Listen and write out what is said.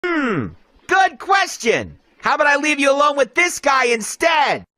Good question. How about I leave you alone with this guy instead?